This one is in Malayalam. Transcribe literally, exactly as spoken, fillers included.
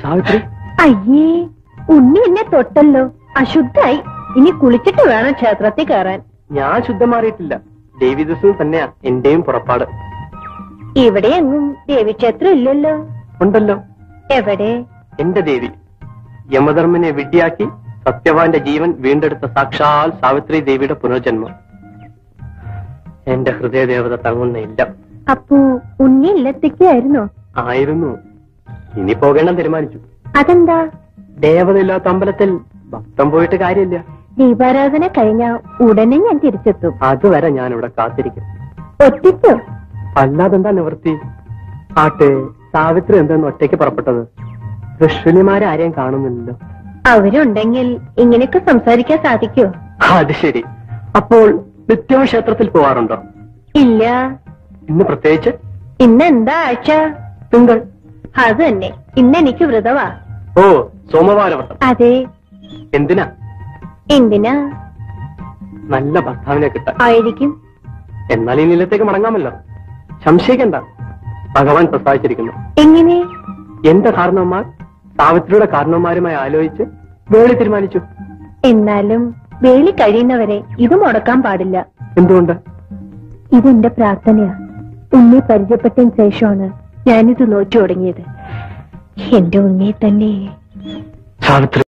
സാവിത്രി, അയ്യേ, ഉണ്ണി എന്നെ തൊട്ടല്ലോ. അശുദ്ധായി. ഇനി കുളിച്ചിട്ട് വേണം ക്ഷേത്രത്തിൽ കയറാൻ. ഞാൻ ശുദ്ധം മാറിയിട്ടില്ല. ദേവി ദിവസവും തന്നെയാ എന്റെയും പുറപ്പാട്. ഇവിടെ എങ്ങും ദേവീക്ഷേത്രം ഇല്ലല്ലോ. ഉണ്ടല്ലോ. എവിടെ? എന്റെ ദേവി യമധർമ്മനെ വിഡ്ഢിയാക്കി സത്യവാന്റെ ജീവൻ വീണ്ടെടുത്ത സാക്ഷാൽ സാവിത്രി ദേവിയുടെ പുനർജന്മം. എന്റെ ഹൃദയദേവത തങ്ങുന്നില്ല. അപ്പോ ഉണ്ണി ഇല്ലത്തേക്കായിരുന്നോ? ആയിരുന്നു. ഇനി പോകേണ്ടെന്ന് തീരുമാനിച്ചു. അതെന്താ? ദേവതയില്ലാത്ത അമ്പലത്തിൽ ഭക്തം പോയിട്ട് കാര്യമില്ല. ദീപാരാധന കഴിഞ്ഞ ഉടനെ ഞാൻ തിരിച്ചെത്തും. അതുവരെ ഞാൻ ഇവിടെ കാത്തിരിക്കും. ഒറ്റയ്ക്കോ? അല്ലാതെന്താ നിവൃത്തി? ആട്ടെ, സാവിത്രി എന്തെന്ന് ഒറ്റയ്ക്ക് പുറപ്പെട്ടത്? ഋഷിമാരെ ആരെയും കാണുന്നില്ലല്ലോ. അവരുണ്ടെങ്കിൽ ഇങ്ങനെയൊക്കെ സംസാരിക്കാൻ സാധിക്കോ? അത് ശരി. അപ്പോൾ നിത്യവും ക്ഷേത്രത്തിൽ പോവാറുണ്ടോ? ഇല്ല. ഇന്ന് പ്രത്യേകിച്ച്? ഇന്ന് എന്താ ആഴ്ച? തിങ്കൾ. അത് തന്നെ. ഇന്ന് എനിക്ക് വ്രതവാ. ഓ, സോമവാരവ്രതം. അതെ. എന്തിനാ? എന്തിനാ? നല്ല ഭർത്താവിനെ കിട്ടാൻ. ആയിരിക്കും. എന്നാൽ ഈ നിലത്തേക്ക് മടങ്ങാമല്ലോ. സംശയിക്കണ്ട, ഭഗവാൻ പ്രസാദിച്ചിരിക്കുന്നു. എങ്ങനെ? എന്റെ കാരണവന്മാർ സാവിത്രിയുടെ കാരണവന്മാരുമായി ആലോചിച്ച് വേളി തീരുമാനിച്ചു. എന്നാലും വേളി കഴിയുന്നവരെ ഇത് മുടക്കാൻ പാടില്ല. എന്തുകൊണ്ട്? ഇതെന്റെ പ്രാർത്ഥനയാ. ഉണ്ണി പരിചയപ്പെട്ടതിന് ശേഷമാണ് ഞാനിത് നോച്ചു തുടങ്ങിയത്. എന്റെ ഉണ്ണി തന്നെ. സാവിത്രി